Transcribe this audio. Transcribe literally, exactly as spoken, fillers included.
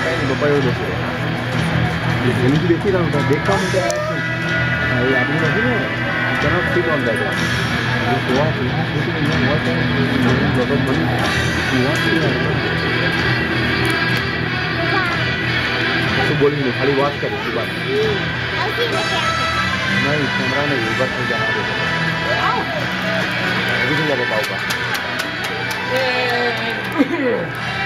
पप्पा ये देखो ये धोनी की देखी रहा हूँ देखता हूँ क्या ये आदमी नहीं है इतना ठीक ऑन जाएगा ये हुआ हुआ कुछ नहीं हुआ तो लोगों बनी हुआ तो बोलेंगे खाली वॉच कर इसके बाद नहीं कैमरा नहीं बस नहीं जाना अभी नहीं लगा पाऊंगा